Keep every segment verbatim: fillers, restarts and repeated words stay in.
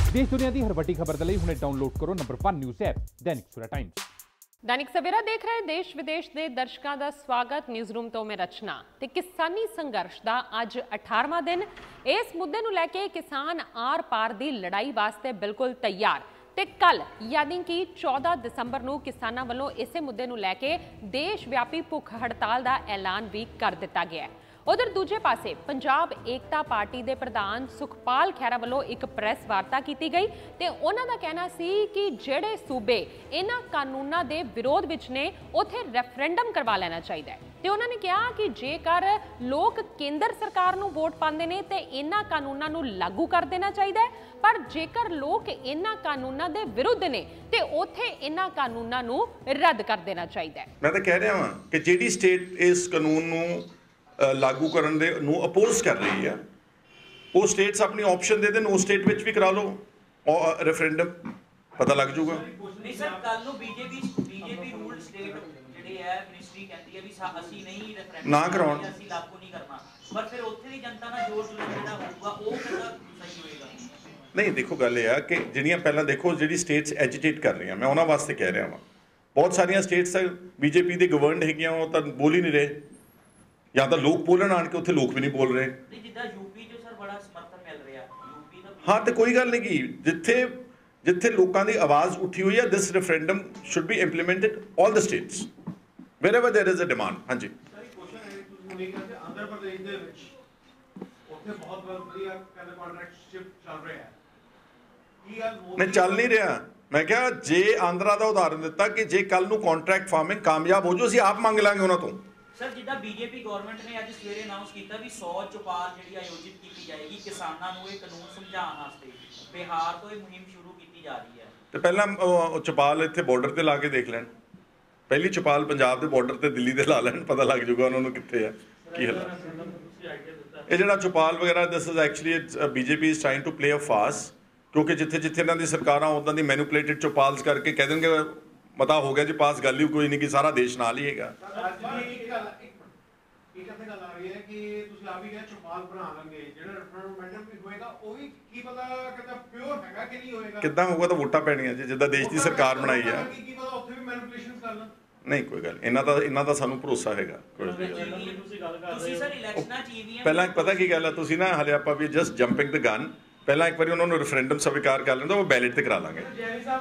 देश दुनिया की हर वड्डी खबर के लिए हुणे डाउनलोड करो number one news app Dainik Savera times. Dainik Savera देख रहे देश विदेश के दर्शकों का स्वागत। न्यूज़ रूम तो मैं रचना ते किसानी संघर्ष का अज अठारहवां दिन। इस मुद्दे नूं लैके किसान आर पार की लड़ाई वास्ते बिल्कुल तैयार ते कल यानी कि चौदह दिसंबर नूं किसानां वल्लों इसे मुद्दे नूं लैके देश व्यापी भुख हड़ताल का ऐलान भी कर दिता गया है। उधर दूजे पासे पंजाब एकता पार्टी के प्रधान सुखपाल खैरा वालों एक प्रैस वार्ता की गई तो उन्होंने कहना सी कि जेड़े सूबे इन्हां कानूनां दे विरोध विच ने उत्थे रेफरेंडम करवा लेना चाहिए। तो उन्होंने कहा कि जेकर लोग केंद्र सरकार नूं वोट पाते हैं तो इन्हां कानूनां नूं लागू कर देना चाहिए, पर जेकर लोग इन्हां कानूनां दे विरुद्ध ने तो उत्थे इन्हां कानूनां नूं रद्द कर देना चाहिए। मैं तो कह रहा हाँ कि जिहड़ी स्टेट इस कानून नूं लागू करन दे नूं अपोज कर रही है वो स्टेट्स अपनी ऑप्शन दे देन, उस स्टेट विच भी करा लो और रेफरेंडम पता लग जाऊगा। नहीं सर, कल नो बीजेपी बीजेपी रूल स्टेट जेडे है मिनिस्ट्री कहती है भी ਅਸੀਂ नहीं रेफरेंडम ना कराउण ਅਸੀਂ लागू नहीं करना, पर फिर ਉੱਥੇ ਦੀ ਜਨਤਾ ਨਾਲ ਜੋਰ ਜੁਲਮ ਜਿਹੜਾ ਹੋਊਗਾ ਉਹ ਕਿਹਦਾ ਸਹੀ ਹੋਏਗਾ। नहीं देखो गल यह है कि ਜਿਹੜੀਆਂ ਪਹਿਲਾਂ देखो ਜਿਹੜੀ ਸਟੇਟਸ ਐਜੀਟੇਟ ਕਰ ਰਹੀਆਂ, मैं ਉਹਨਾਂ ਵਾਸਤੇ ਕਹਿ ਰਿਹਾ ਹਾਂ बहुत सारिया स्टेट्स बीजेपी ਦੇ ਗਵਰਨਡ ਹੈਗੀਆਂ ਉਹ ਤਾਂ ਬੋਲ ਹੀ ਨਹੀਂ ਰਹੇ, या तो लोग बोलन आन के उत्थे लोग भी नहीं बोल रहे। हाँ तो कोई गल नहीं की जिथे जिथे लोगों की आवाज़ उठी हुई है this referendum should be implemented all the states wherever there is a demand. हाँ जी नहीं चल नहीं रहा। मैं क्या जे आंध्रा का उदाहरण दिता कि जे कल नूं कॉन्ट्रैक्ट फार्मिंग कामयाब हो जो असीं आप मंग लांगे उन्हां तों। सर जिद्दां बीजेपी गवर्नमेंट ने अज सवेरे अनाउंस किया भी सौ चौपाल जिहड़ी आयोजित की जाएगी किसानों को यह कानून समझाने वास्ते, बिहार तो यह मुहिम शुरू की जा रही है। तो पहला चौपाल इत्थे बॉर्डर ते ला के देख लैण, पहली चौपाल पंजाब के बॉर्डर ते दिल्ली ते ला लैण, पता लग जाऊगा उन्होंने कित्थे है की हालात। ये जिहड़ा चौपाल वगैरह this is actually BJP is trying to play a fast, क्योंकि जिथे जिथे इन्हां दी सरकारां उदां दी मैनिपुलेटेड चौपाल्स करके कह देंगे मता हो गया जी पास, गल ही कोई नहीं कि सारा देश नाल ही हैगा। किद्दां होगा तो वोटां पैणियां जी जिद्दां देश की सरकार बनाई है। नहीं कोई गल इन्हां दा इन्हां दा सानूं भरोसा हैगा। पहला पता की गल है तुसीं ना हले आपां भी जस्ट जंपिंग द गन, पहला एक बार उन्होंने रेफरेंडम स्वीकार कर लेंगे वो बैलेट ते करा लांगे।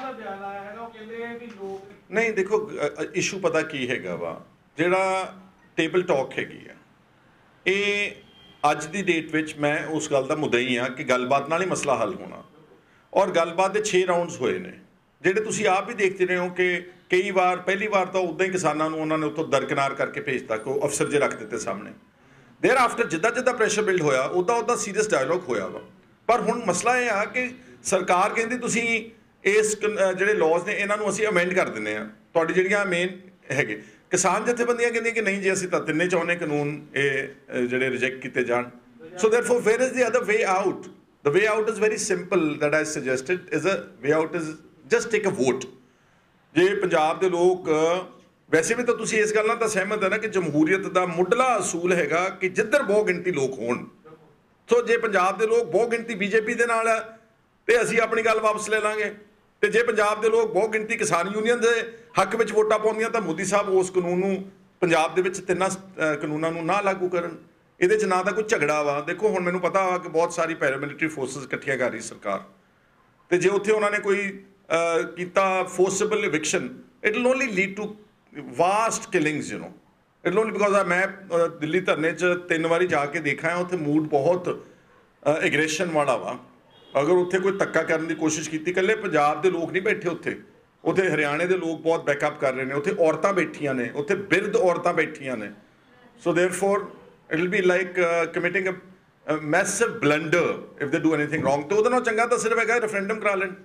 नहीं देखो इशू पता की हैगा वा जिहड़ा टेबल टॉक हैगी है ये अज की डेट विच मैं उस गल का मुद्दा ही हाँ कि गलबात नाल ही मसला हल होना, और गलबात के छे राउंड्स होए ने जिहड़े तुसीं आप भी देखते रहे हो कि कई बार पहली बार तो उदा ही किसानों को उन्होंने उत्तों दरकिनार करके भेजता को अफसर जे रख दिते सामने, देर आफ्टर जिद्दां जिद्दां प्रैशर बिल्ड होया उदा उदा सीरीयस डायलॉग होया वा। पर हुण मसला यह आ कि सरकार कहती तुसीं इस जिहड़े लॉज ने इन्हां नूं असीं अमेंड कर दिंदे आ, तुहाडी जिहड़ियां मेन हैगे किसान जथेबंदियां कहंदियां कि नहीं जी असीं तां तिन्ने चाहुंदे कानून ये जिहड़े रिजेक्ट कीते जाण। So therefore where is the other way out? The way out is very simple that I suggested is a way out is just take a vote. जे पंजाब दे लोग वैसे भी तो तुसीं इस गल नाल तां सहमत है ना कि जमहूरीयत दा मुੱਢਲਾ असूल हैगा कि जिधर बहु गिणती लोग होण। सो जे पंजाब के लोग बहु गिणती बीजेपी के नाल है तो असीं अपनी गल वापस ले लांगे, तो जे पंजाब के लोग बहु गिणती किसान यूनियन के हक में वोटां पाउंदियां तो मोदी साहब उस कानून नूं पंजाब दे विच तिन्नां कानूनां नूं ना लागू करन। इहदे च ना तां कोई झगड़ा वा। देखो हुण मैनूं पता वा कि बहुत सारी पैरामिलिटरी फोर्सिस इकट्ठियां कर रही सरकार, तो जे उत्थे उन्होंने कोई कीता forcible eviction it will only lead to vast killings you know it will only because मैं दिल्ली धरने च तीन बारी जाके देखा है उत्थे मूड बहुत एग्रेशन वाला वा। अगर उत्थे कोई धक्का करने की कोशिश की कल्ले पंजाब के लोग नहीं बैठे उत्थे उत्थे हरियाणे के लोग बहुत बैकअप कर रहे हैं, उत्थे औरतां बैठियां ने, उत्थे बिरध औरतां बैठियां ने। So therefore it will be like committing a massive blunder if they do anything wrong. तो उहदे नाल चंगा तो सिर्फ हैगा रेफरेंडम करा लैण।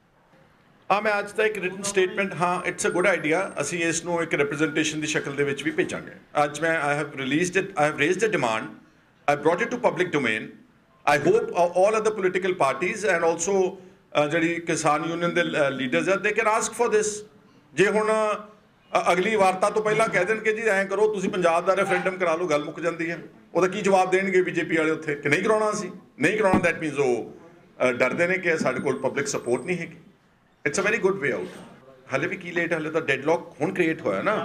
हाँ मैं अज तक एक रिटन स्टेटमेंट हाँ इट्स अ गुड आइडिया असी इसनों एक रिप्रजेंटेशन की शक्ल दे विच भी भेजांगे। अज मैं I have released it I have raised a demand I brought it to public domain. I hope all other political parties and also जिहड़ी किसान यूनियन के लीडर्स है they can ask for this. जे हुण अगली वार्ता तो पहला कह देंगे जी ऐ करो तुसीं पंजाब दा रेफरेंडम करा लो गल मुक जाती है, उहदा की जवाब देणगे बीजेपी वाले उत्थे कि नहीं कराउणा असीं नहीं कराउणा। दैट मीनस वो ਡਰਦੇ ਨੇ ਕਿ ਸਾਡੇ ਕੋਲ ਪਬਲਿਕ ਸਪੋਰਟ ਨਹੀਂ ਹੈਗੀ। It's a very good way out. ਹਾਲੇ ਵੀ ਕੀ ਲੇਟ, ਹਾਲੇ ਤਾਂ ਡੈਡਲੌਕ ਹੁਣ ਕ੍ਰੀਏਟ ਹੋਇਆ ਨਾ।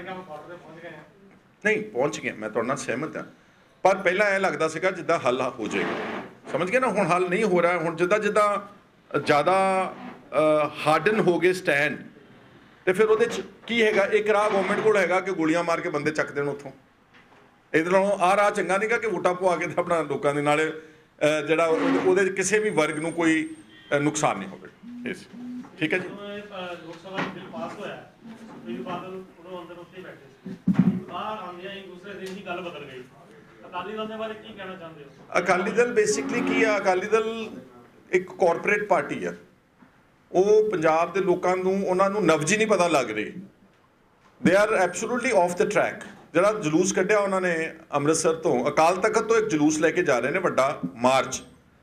ਨਹੀਂ ਪਹੁੰਚ ਗਏ, ਮੈਂ ਤੁਹਾਡੇ ਨਾਲ ਸਹਿਮਤ ਹਾਂ, ਪਰ ਪਹਿਲਾਂ ਇਹ ਲੱਗਦਾ ਸੀਗਾ ਜਿੱਦਾਂ ਹੱਲ ਹੋ ਜਾਏਗਾ, ਸਮਝ ਗਏ ਨਾ। ਹੁਣ ਹੱਲ ਨਹੀਂ ਹੋ ਰਿਹਾ। ਹੁਣ ਜਿੱਦਾਂ ਜਿੱਦਾਂ ਜ਼ਿਆਦਾ ਹਾਰਡਨ ਹੋ ਗਏ ਸਟੈਂਡ, ਤੇ ਫਿਰ ਉਹਦੇ 'ਚ ਕੀ ਹੈਗਾ, ਇੱਕ ਰਾਹ ਗਵਰਨਮੈਂਟ ਕੋਲ ਹੈਗਾ ਕਿ ਗੋਲੀਆਂ ਮਾਰ ਕੇ ਬੰਦੇ ਚੱਕ ਦੇਣ ਉੱਥੋਂ। ਇਹਦੇ ਨਾਲੋਂ ਆਹ ਰਾਹ ਚੰਗਾ ਨਹੀਂਗਾ ਕਿ ਵੋਟਾਂ ਪਵਾ ਕੇ ਤਾਂ ਆਪਣਾ ਲੋਕਾਂ ਦੇ ਨਾਲ ਜਿਹੜਾ ਉਹਦੇ 'ਚ ਕਿਸੇ ਵੀ ਵਰਗ ਨੂੰ ਕੋਈ ਨੁਕਸਾਨ ਨਹੀਂ ਹੋਵੇ। ਇਸ ਠੀਕ ਹੈ ਜੀ। ਲੋਕ ਸਭਾ ਬਿੱਲ ਪਾਸ ਹੋਇਆ, ਸੁਖਬੀਰ ਬਾਦਲ ਉਦੋਂ ਅੰਦਰ ਉੱਥੇ ਬੈਠੇ ਸੀ, ਬਾਹਰ ਆਉਂਦਿਆਂ ਹੀ ਦੂਸਰੇ ਦਿਨ ਹੀ ਗੱਲ ਬਦਲ ਗਈ। ਅਕਾਲੀ ਦਲ ਦੇ ਬਾਰੇ ਕੀ ਕਹਿਣਾ ਚਾਹੁੰਦੇ ਹੋ? ਅਕਾਲੀ ਦਲ ਬੇਸਿਕਲੀ ਕੀ ਆ, ਅਕਾਲੀ ਦਲ ਇੱਕ ਕਾਰਪੋਰੇਟ ਪਾਰਟੀ ਆ। ਉਹ ਪੰਜਾਬ ਦੇ ਲੋਕਾਂ ਨੂੰ, ਉਹਨਾਂ ਨੂੰ ਨਬਜ਼ ਹੀ ਨਹੀਂ ਪਤਾ ਲੱਗ ਰਹੀ। They are absolutely off the track. ਜਿਹੜਾ ਜਲੂਸ ਕੱਢਿਆ ਉਹਨਾਂ ਨੇ ਅੰਮ੍ਰਿਤਸਰ ਤੋਂ, ਅਕਾਲ ਤਖਤ ਤੋਂ ਇੱਕ ਜਲੂਸ ਲੈ ਕੇ ਜਾ ਰਹੇ ਨੇ ਵੱਡਾ ਮਾਰਚ,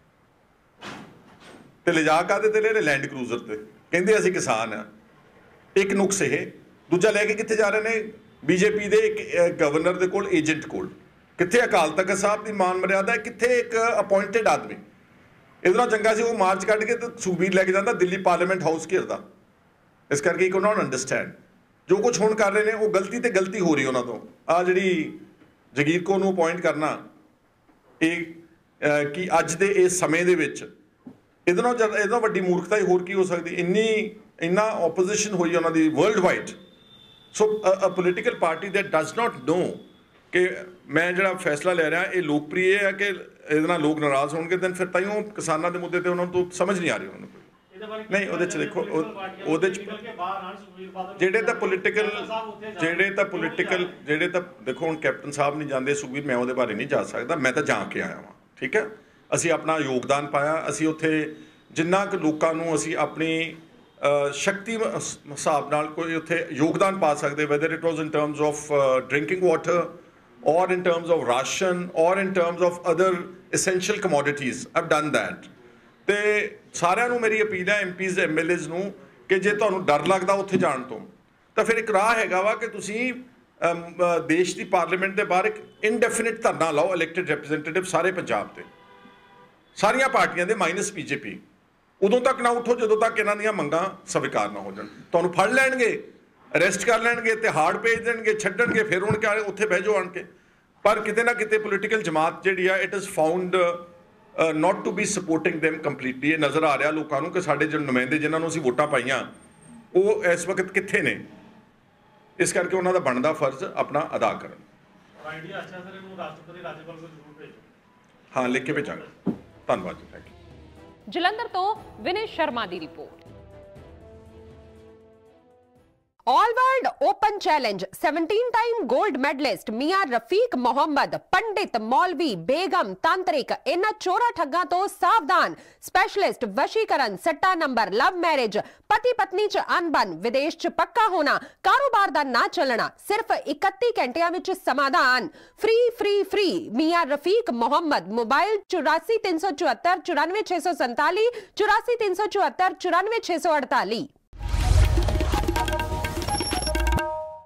ਤੇ ਲਿਜਾ ਕਾਹਦੇ ਤੇ ਲੈ ਰਹੇ, ਲੈਂਡ ਕਰੂਜ਼ਰ ਤੇ, ਕਹਿੰਦੇ ਅਸੀਂ ਕਿਸਾਨ ਆ। ਇੱਕ ਨੁਕਸ ਇਹ। ਦੂਜਾ ਲੈ ਕੇ ਕਿੱਥੇ ਜਾ ਰਹੇ ਨੇ, ਬੀਜੇਪੀ ਦੇ ਇੱਕ ਗਵਰਨਰ ਦੇ ਕੋਲ, ਏਜੰਟ ਕੋਲ। ਕਿੱਥੇ ਅਕਾਲ ਤਖਤ ਸਾਹਿਬ ਦੀ ਮਾਨ ਮਰਿਆਦਾ, ਕਿੱਥੇ ਇੱਕ ਅਪਾਇੰਟਡ ਆਦਮੀ। ਇਹਦੇ ਨਾਲ ਚੰਗਾ ਸੀ ਉਹ ਮਾਰਚ ਕੱਢ ਕੇ ਤੇ ਸੁਖਬੀਰ ਲੈ ਕੇ ਜਾਂਦਾ ਦਿੱਲੀ ਪਾਰਲੀਮੈਂਟ ਹਾਊਸ ਘਿਰਦਾ। ਇਸ ਕਰਕੇ ਇੱਕ ਉਹਨਾਂ ਨੂੰ ਅੰਡਰਸਟੈਂਡ ਜੋ ਕੁਝ ਹੁਣ ਕਰ ਰਹੇ ਨੇ ਉਹ ਗਲਤੀ ਤੇ ਗਲਤੀ ਹੋ ਰਹੀ ਉਹਨਾਂ ਤੋਂ। ਆ ਜਿਹੜੀ ਜਗੀਰ ਕੌਰ ਨੂੰ ਅਪਾਇੰਟ ਕਰਨਾ, ਇਹ ਕਿ ਅੱਜ ਦੇ ਇਸ ਸਮੇਂ ਦੇ ਵਿੱਚ ਇਹਦੇ ਨਾਲ ਇਹਦੇ ਨਾਲ ਵੱਡੀ ਮੂਰਖਤਾ ਹੀ ਹੋਰ ਕੀ ਹੋ ਸਕਦੀ। ਇੰਨੀ ਇੰਨਾ ਆਪੋਜੀਸ਼ਨ ਹੋਈ ਉਹਨਾਂ ਦੀ worldwide. So a political party that does not know ਕਿ ਮੈਂ ਜਿਹੜਾ ਫੈਸਲਾ ਲੈ ਰਿਹਾ ਇਹ ਲੋਕਪ੍ਰਿਯ ਹੈ ਕਿ ਇਹਦੇ ਨਾਲ ਲੋਕ ਨਾਰਾਜ਼ ਹੋਣਗੇ, ਦੈਨ ਫਿਰ ਤਾਂ ਹੀ ਉਹ ਕਿਸਾਨਾਂ ਦੇ ਮੁੱਦੇ ਤੇ ਉਹਨਾਂ ਨੂੰ ਸਮਝ ਨਹੀਂ ਆ ਰਹੀ ਉਹਨਾਂ ਨੂੰ। ਨਹੀਂ ਉਹਦੇ 'ਚ ਦੇਖੋ, ਉਹਦੇ 'ਚ ਜਿਹੜੇ ਤਾਂ ਪੋਲੀਟੀਕਲ ਜਿਹੜੇ ਤਾਂ ਪੋਲੀਟੀਕਲ ਜਿਹੜੇ ਤਾਂ ਦੇਖੋ, ਹੁਣ ਕੈਪਟਨ ਸਾਹਿਬ ਨਹੀਂ ਜਾਂਦੇ, ਸੁਖਬੀਰ ਮੈਂ ਉਹਦੇ ਬਾਰੇ ਨਹੀਂ ਜਾ ਸਕਦਾ, ਮੈਂ ਤਾਂ ਜਾ ਕੇ ਆਇਆ ਵਾਂ। ਠੀਕ ਹੈ, ਅਸੀਂ ਆਪਣਾ ਯੋਗਦਾਨ ਪਾਇਆ। ਅਸੀਂ ਉੱਥੇ ਜਿੰਨਾ ਕੁ ਲੋਕਾਂ ਨੂੰ ਅਸੀਂ ਆਪਣੀ ਸ਼ਕਤੀ ਹਿਸਾਬ ਨਾਲ ਕੋਈ ਉੱਥੇ ਯੋਗਦਾਨ ਪਾ ਸਕਦੇ, whether it was in terms of drinking water or in terms of ration or in terms of other essential commodities, I've done that। ਤੇ ਸਾਰਿਆਂ ਨੂੰ ਮੇਰੀ ਅਪੀਲ ਹੈ, ਐਮਪੀਜ਼ ਐਮਐਲਏਜ਼ ਨੂੰ, ਕਿ ਜੇ ਤੁਹਾਨੂੰ ਡਰ ਲੱਗਦਾ ਉੱਥੇ ਜਾਣ ਤੋਂ, ਤਾਂ ਫਿਰ ਇੱਕ ਰਾਹ ਹੈਗਾ ਵਾ ਕਿ ਤੁਸੀਂ ਦੇਸ਼ ਦੀ ਪਾਰਲੀਮੈਂਟ ਦੇ ਬਾਹਰ ਇੱਕ ਇਨਡੈਫੀਨਿਟ ਧਰਨਾ ਲਾਓ, ਇਲੈਕਟਿਡ ਰਿਪਰੈਜ਼ੈਂਟੇਟਿਵ ਸਾਰੇ ਪੰਜਾਬ ਤੇ, ਸਾਰੀਆਂ ਪਾਰਟੀਆਂ ਦੇ ਮਾਈਨਸ ਬੀਜੇਪੀ। ਉਦੋਂ ਤੱਕ ਨਾ ਉੱਠੋ ਜਦੋਂ ਤੱਕ ਇਹਨਾਂ ਦੀਆਂ ਮੰਗਾਂ ਸਵੀਕਾਰ ਨਾ ਹੋ ਜਾਣ। ਤੁਹਾਨੂੰ ਫੜ ਲੈਣਗੇ, ਅਰੈਸਟ ਕਰ ਲੈਣਗੇ ਤੇ ਹਾਰਡ ਭੇਜ ਦੇਣਗੇ, ਛੱਡਣਗੇ, ਫਿਰ ਹੁਣ ਕਿਆ ਉੱਥੇ ਬਹਿ ਜਾਓ ਆਣ ਕੇ। ਪਰ ਕਿਤੇ ਨਾ ਕਿਤੇ ਪੋਲੀਟੀਕਲ ਜਮਾਤ ਜਿਹੜੀ ਆ, it is found not to be supporting them completely. ਇਹ ਨਜ਼ਰ ਆ ਰਿਹਾ ਲੋਕਾਂ ਨੂੰ ਕਿ ਸਾਡੇ ਜਿਹੜੇ ਨੁਮਾਇੰਦੇ ਜਿਨ੍ਹਾਂ ਨੂੰ ਅਸੀਂ ਵੋਟਾਂ ਪਾਈਆਂ ਉਹ ਇਸ ਵਕਤ ਕਿੱਥੇ ਨੇ। ਇਸ ਕਰਕੇ ਉਹਨਾਂ ਦਾ ਬਣਦਾ ਫਰਜ਼ ਆਪਣਾ ਅਦਾ ਕਰਨ। ਹਾਂ, ਲਿਖ ਕੇ ਭੇਜਾਂਗੇ। ਧੰਨਵਾਦ ਜੀ, ਥੈਂਕ ਯੂ। ਜਲੰਧਰ ਤੋਂ ਵਿਨੇ ਸ਼ਰਮਾ ਦੀ report. All world open challenge सत्रह time gold medalist Mian Rafiq Mohammad, पंडित, मौलवी, बेगम, तांत्रिक, इन्हां चोरा ठग्गां तो सावधान। स्पेशलिस्ट वशीकरण, सट्टा नंबर, लव मैरिज, पति पत्नी च अनबन, विदेश च पक्का होना, कारोबार दा ना चलना, सिर्फ इकतीस घंटियां विच समाधान। Free free free Mian Rafiq Mohammad. Mobile चौरासी तीन सौ चौहत्तर चौरानवे छे सौ संताली, चौरासी तीन सौ चौहत्तर चौरानवे छे सौ अड़ताली।